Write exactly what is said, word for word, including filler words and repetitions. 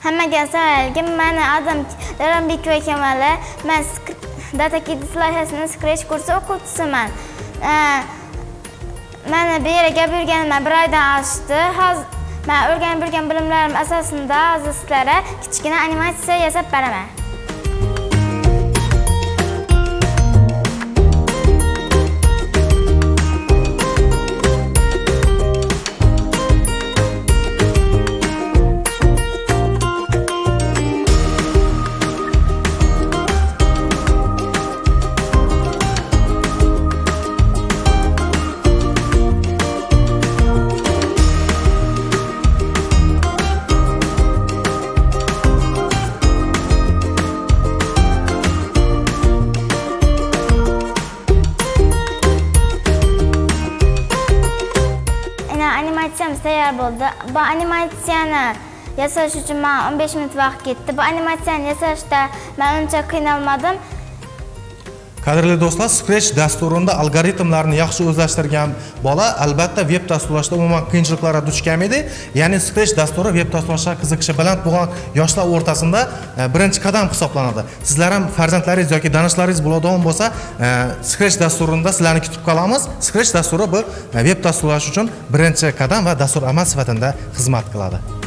Hammaga assalomu meni adim Darambekova Kamala. Men Data Kids loyihasining Scratch kursi o'quvchisiman. Meni bu yerga gap yurganimga bir oydan oshdi. Hozir men o'rganib yurgan bilimlarim asosida hozir sizlarga kichkina animatsiya yasab beraman. Animatsiyam tayyor bo'ldi. Bu animatsiyani yasash uchun men o'n besh minut vaqt ketdi. Bu animatsiyani yasashda men uncha qiynalmadim. Qadrli do'stlar, Scratch dasturida algoritmlarni yaxshi o'zlashtirgan bola albatta web dasturlashda umuman qiyinchiliklarga duch kelmaydi. Ya'ni Scratch dasturi web dasturlashga qiziqishi baland bo'lgan yoshlar o'rtasida birinchi qadam hisoblanadi. Sizlar ham farzandlaringiz yoki tanishlaringiz bo'ladigan bo'lsa, Scratch dasturida sizlarni kutib qolamiz. Scratch dasturi bu web dasturlash uchun birinchi qadam va dastur amal sifatida xizmat qiladi.